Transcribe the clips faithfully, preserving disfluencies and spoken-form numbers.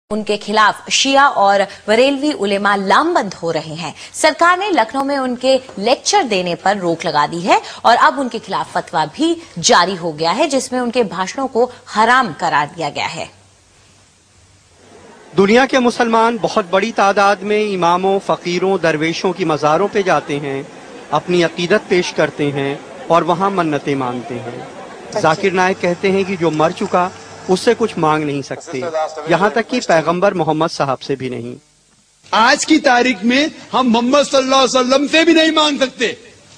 ان کے خلاف شیعہ اور بریلوی علماء لامبند ہو رہے ہیں۔ سرکار نے لکھنؤ میں ان کے لیکچر دینے پر روک لگا دی ہے اور اب ان کے خلاف فتویٰ بھی جاری ہو گیا ہے جس میں ان کے بھاشنوں کو حرام قرار دیا گیا ہے۔ دنیا کے مسلمان بہت بڑی تعداد میں اماموں، فقیروں، درویشوں کی مزاروں پہ جاتے ہیں، اپنی عقیدت پیش کرتے ہیں اور وہاں منتیں مانگتے ہیں۔ ذاکر نائک کہتے ہیں کہ جو مر چکا اس سے کچھ مانگ نہیں سکتے، یہاں تک کہ پیغمبر محمد صاحب سے بھی نہیں۔ آج کی تاریخ میں ہم محمد صلی اللہ علیہ وسلم سے بھی نہیں مانگ سکتے۔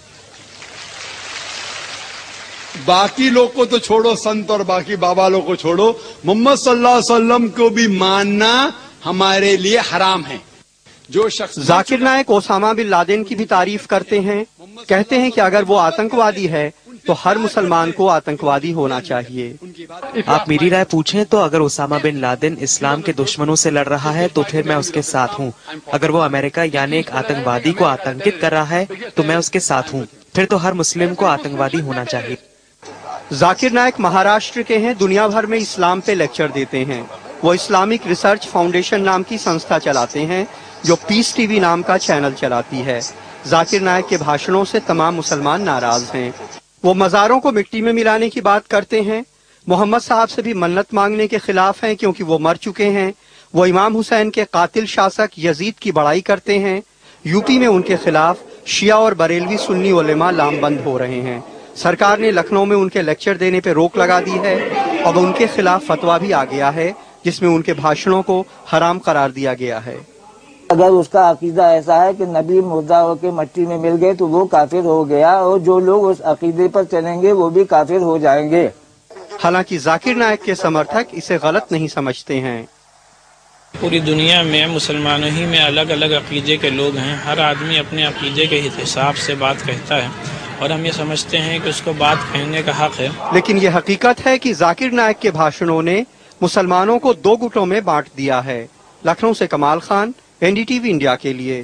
باقی لوگ کو تو چھوڑو، سنت اور باقی بابا لوگ کو چھوڑو، محمد صلی اللہ علیہ وسلم کو بھی ماننا ہمارے لیے حرام ہے۔ جو شخص Zakir Naik Osama bin Laden کی بھی تعریف کرتے ہیں، کہتے ہیں کہ اگر وہ آتنکوادی ہے تو ہر مسلمان کو آتنکوادی ہونا چاہیے۔ آپ میری رائے پوچھیں تو اگر اسامہ بن لادن اسلام کے دشمنوں سے لڑ رہا ہے تو پھر میں اس کے ساتھ ہوں۔ اگر وہ امریکہ یعنی ایک آتنکوادی کو آتنکت کر رہا ہے تو میں اس کے ساتھ ہوں۔ پھر تو ہر مسلم کو آتنکوادی ہونا چاہیے۔ ذاکر نائک مہاراشٹر کے ہیں، دنیا بھر میں اسلام پہ لیکچر دیتے ہیں۔ وہ اسلامک ریسرچ فاؤنڈیشن نام کی سنستھا چلاتے ہیں جو پیس ٹی وی نام کا چینل چلاتی ہے۔ ذاکر نائک کے بھاشنوں سے تمام مسلمان ناراض ہیں۔ وہ مزاروں کو مٹی میں ملانے کی بات کرتے ہیں، محمد صاحب سے بھی منت مانگنے کے خلاف ہیں کیونکہ وہ مر چکے ہیں۔ وہ امام حسین کے قاتل شاسک یزید کی بڑائی کرتے ہیں۔ یو پی میں ان کے خلاف شیعہ اور بریلوی سنی علماء لام بند ہو رہے ہیں۔ سرکار نے لکھنؤ میں ان کے لیکچر دینے پہ روک لگا دی ہے۔ اب ان کے خلاف فتویٰ بھی آ گیا ہے جس میں ان کے بھاشنوں کو حرام قرار دیا گیا ہے۔ اگر اس کا عقیدہ ایسا ہے کہ نبی مردہ ہو کے مٹی میں مل گئے تو وہ کافر ہو گیا، اور جو لوگ اس عقیدے پر چلیں گے وہ بھی کافر ہو جائیں گے۔ حالانکہ ذاکر نائک کے سمرتھک اسے غلط نہیں سمجھتے ہیں۔ پوری دنیا میں مسلمانوں ہی میں الگ الگ عقیدے کے لوگ ہیں، ہر آدمی اپنے عقیدے کے حساب سے بات کہتا ہے اور ہم یہ سمجھتے ہیں کہ اس کو بات کہنے کا حق ہے۔ لیکن یہ حقیقت ہے کہ ذاکر نائک کے بھاشنوں نے مسلمانوں کو دو گٹوں میں بانٹ دیا ہے۔ لکھنؤ سے Kamal Khan, N D T V India کے لیے۔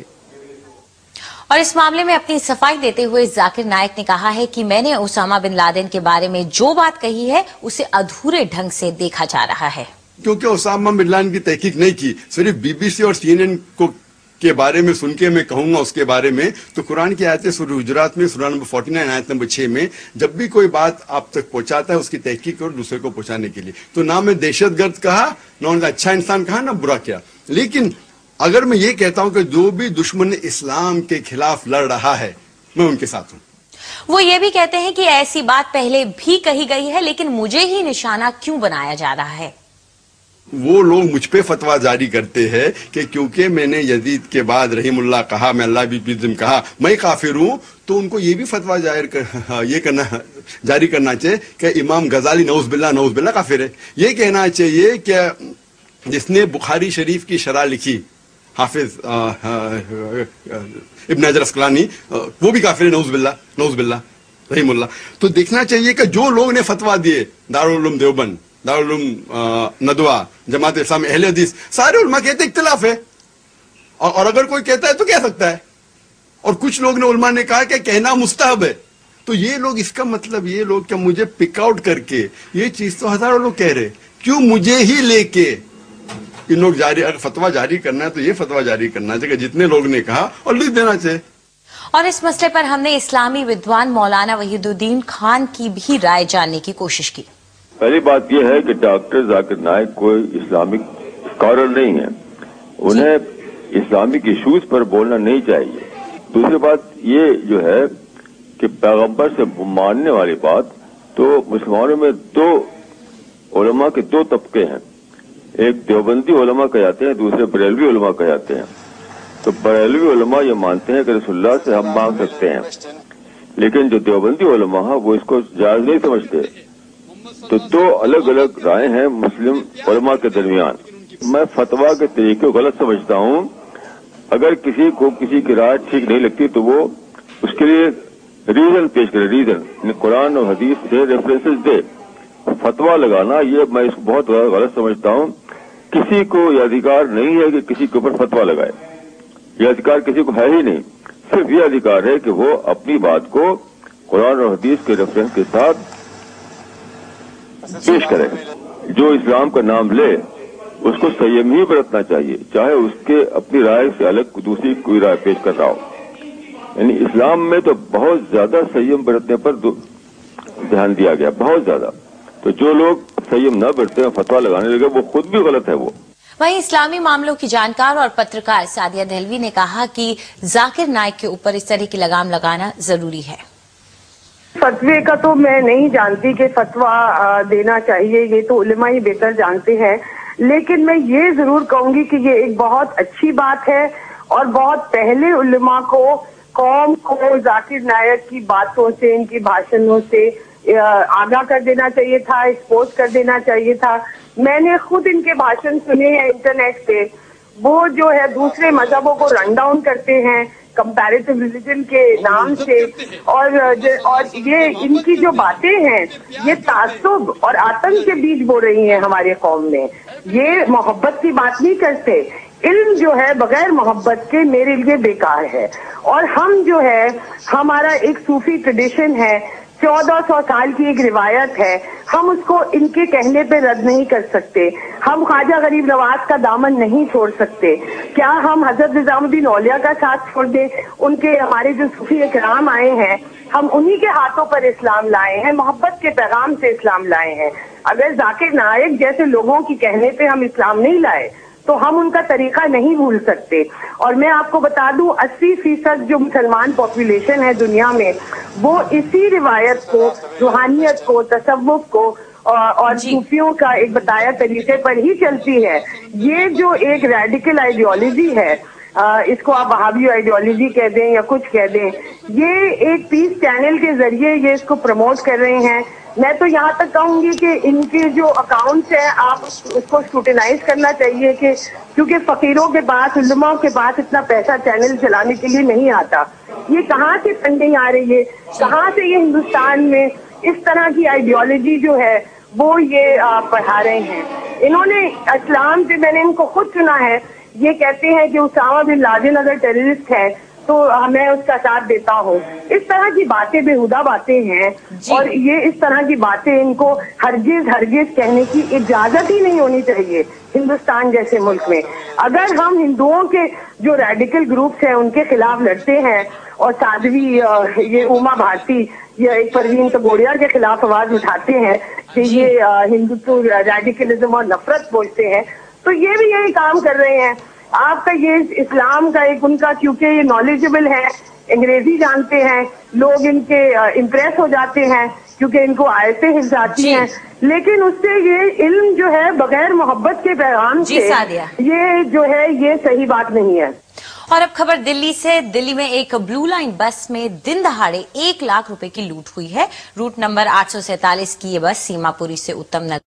اور اس معاملے میں اپنی صفائی دیتے ہوئے ذاکر نائک نے کہا ہے کہ میں نے اسامہ بن لادن کے بارے میں جو بات کہی ہے اسے ادھورے ڈھنگ سے دیکھا جا رہا ہے۔ کیونکہ اسامہ بن لادن کی تحقیق نہیں کی، صرف بی بی سی اور سی این این کو کے بارے میں سن کے میں کہوں گا اس کے بارے میں، تو قرآن کی آیت سورہ حجرات میں سورہ نمبر فورٹی نائن آیت نمبر چھ میں جب بھی کوئی بات آپ تک پہنچاتا ہے اس کی تحقیق اور دوسرے کو پہنچانے کے لیے، تو نہ میں دہشت گرد کہا، نہ انہیں اچھا انسان کہا، نہ برا کیا۔ لیکن اگر میں یہ کہتا ہوں کہ جو بھی دشمن اسلام کے خلاف لڑ رہا ہے میں ان کے ساتھ ہوں۔ وہ یہ بھی کہتے ہیں کہ ایسی بات پہلے بھی کہی گئی ہے لیکن مجھے ہی نشانہ کیوں بنایا جا رہا ہے۔ وہ لوگ مجھ پہ فتویٰ جاری کرتے ہیں کہ کیونکہ میں نے یزید کے بعد رحیم اللہ کہا، میں اللہ بھی بزم کہا، میں کافر ہوں، تو ان کو یہ بھی فتویٰ یہ کرنا جاری کرنا چاہیے کہ امام غزالی نعوذ باللہ نعوذ باللہ کافر ہے۔ یہ کہنا چاہیے کہ جس نے بخاری شریف کی شرح لکھی حافظ ابن حجر اسقلانی، وہ بھی کافر ہے، نعوذ باللہ نعوذ باللہ رحیم اللہ۔ تو دیکھنا چاہیے کہ جو لوگ نے فتویٰ دیے، دارالعلوم دیوبند، دارالعلوم ندوہ، جماعت اسلامی، اہل حدیث، سارے علماء کہتے اختلاف ہے، اور اگر کوئی کہتا ہے تو کہہ سکتا ہے، اور کچھ لوگ نے علماء نے کہا کہ کہنا مستحب ہے۔ تو یہ لوگ، اس کا مطلب یہ لوگ کہ مجھے پک آؤٹ کر کے یہ چیز تو ہزاروں لوگ کہہ رہے، کیوں مجھے ہی لے کے ان لوگ جاری، اگر فتویٰ جاری کرنا ہے تو یہ فتویٰ جاری کرنا چاہیے کہ جتنے لوگ نے کہا اور لکھ دینا چاہیے۔ اور اس مسئلے پر ہم نے اسلامی ودوان مولانا وحید الدین خان کی بھی رائے جاننے کی کوشش کی۔ پہلی بات یہ ہے کہ ڈاکٹر ذاکر نائک کوئی اسلامک اسکالر نہیں ہے، انہیں اسلامک ایشوز پر بولنا نہیں چاہیے۔ دوسری بات یہ جو ہے کہ پیغمبر سے ماننے والی بات، تو مسلمانوں میں دو علماء کے دو طبقے ہیں، ایک دیوبندی علماء کہلاتے ہیں، دوسرے بریلوی علماء کہلاتے ہیں۔ تو بریلوی علماء یہ مانتے ہیں کہ رسول اللہ سے ہم مانگ سکتے ہیں، لیکن جو دیوبندی علماء ہیں وہ اس کو جائز نہیں سمجھتے۔ تو دو الگ الگ رائے ہیں مسلم علماء کے درمیان۔ میں فتویٰ کے طریقے کو غلط سمجھتا ہوں۔ اگر کسی کو کسی کی رائے ٹھیک نہیں لگتی تو وہ اس کے لیے ریزن پیش کرے، ریزن قرآن اور حدیث سے ریفرنسز دے۔ فتویٰ لگانا یہ میں اس کو بہت غلط سمجھتا ہوں۔ کسی کو یہ ادھیکار نہیں ہے کہ کسی کے اوپر فتویٰ لگائے، یہ ادھیکار کسی کو ہے ہی نہیں۔ صرف یہ ادھیکار ہے کہ وہ اپنی بات کو قرآن اور حدیث کے ریفرنس کے ساتھ پیش کرے۔ جو اسلام کا نام لے اس کو संयम ही बरतना चाहिए, चाहे उसके अपनी राय से अलग दूसरी कोई राय पेश कर रहा हो। यानी इस्लाम में तो बहुत ज्यादा संयम बरतने पर ध्यान दिया गया, बहुत ज्यादा। तो जो लोग संयम न बरते हैं, फतवा लगाने लगे, वो खुद भी गलत है। वो वहीं इस्लामी मामलों की जानकार और पत्रकार सादिया दहलवी ने कहा कि जाकिर नाइक के ऊपर इस तरह की लगाम लगाना जरूरी है। फतवे का तो मैं नहीं जानती कि फतवा देना चाहिए, ये तो उलेमा ही बेहतर जानते हैं, लेकिन मैं ये जरूर कहूंगी कि ये एक बहुत अच्छी बात है और बहुत पहले उलेमा को, कौम को जाकिर नाइक की बातों से, इनकी भाषणों से आगाह कर देना चाहिए था, एक्सपोज कर देना चाहिए था। मैंने खुद इनके भाषण सुने हैं इंटरनेट पे। वो जो है दूसरे मजहबों को रन डाउन करते हैं कंपैरेटिव रिलीजन के नाम से, और और ये इनकी जो बातें हैं ये तासुब और आतंक के बीज बो रही हैं हमारे कौम में। ये मोहब्बत की बात नहीं करते। इल्म जो है बगैर मोहब्बत के मेरे लिए बेकार है। और हम जो है, हमारा एक सूफी ट्रेडिशन है, चौदह सौ साल की एक रिवायत है, हम उसको इनके कहने पे रद्द नहीं कर सकते। हम ख्वाजा गरीब नवाज का दामन नहीं छोड़ सकते। क्या हम हजरत निजामुद्दीन औलिया का साथ छोड़ दें? उनके हमारे जो सूफी इकराम आए हैं, हम उन्हीं के हाथों पर इस्लाम लाए हैं, मोहब्बत के पैगाम से इस्लाम लाए हैं। अगर जाकिर नाइक जैसे लोगों की कहने पे हम इस्लाम नहीं लाए तो हम उनका तरीका नहीं भूल सकते। और मैं आपको बता दूं, अस्सी फीसद जो मुसलमान पॉपुलेशन है दुनिया में, वो इसी रिवायत को, रूहानियत को, तसव्वुफ को और सूफियों का एक बताया तरीके पर ही चलती है। ये जो एक रेडिकल आइडियोलॉजी है, इसको आप वहाबी आइडियोलॉजी कह दें या कुछ कह दें, ये एक पीस चैनल के जरिए ये इसको प्रमोट कर रहे हैं। मैं तो यहाँ तक कहूंगी कि इनके जो अकाउंट्स हैं, आप उसको स्क्रूटिनाइज करना चाहिए, कि क्योंकि फकीरों के पास, उलमाओं के पास इतना पैसा चैनल चलाने के लिए नहीं आता। ये कहाँ से फंडिंग आ रही है, कहाँ से ये हिंदुस्तान में इस तरह की आइडियोलॉजी जो है वो ये पढ़ा रहे हैं। इन्होंने इस्लाम से, मैंने इनको खुद सुना है, ये कहते हैं कि उसामा बिन लादेन अगर टेररिस्ट है तो मैं उसका साथ देता हूँ। इस तरह की बातें बेहुदा बातें हैं, और ये इस तरह की बातें इनको हरगिज हरगिज कहने की इजाजत ही नहीं होनी चाहिए हिंदुस्तान जैसे मुल्क में। अगर हम हिंदुओं के जो रेडिकल ग्रुप्स हैं उनके खिलाफ लड़ते हैं, और साध्वी ये उमा भारती या एक परवीन तगोड़िया के खिलाफ आवाज उठाते हैं कि ये हिंदुत्व, रेडिकलिज्म और नफरत बोलते हैं, तो ये भी यही काम कर रहे हैं। आपका ये इस्लाम का एक उनका, क्योंकि ये नॉलेजेबल है, अंग्रेजी जानते हैं, लोग इनके इम्प्रेस हो जाते हैं क्योंकि इनको आयतें हिफ्ज़ आती हैं, लेकिन उससे ये इल्म जो है बगैर मोहब्बत के पैगाम से, ये जो है ये सही बात नहीं है। और अब खबर दिल्ली से। दिल्ली में एक ब्लू लाइन बस में दिन दहाड़े एक लाख रुपए की लूट हुई है। रूट नंबर आठ सौ सैतालीस की ये बस सीमापुरी से उत्तम नगर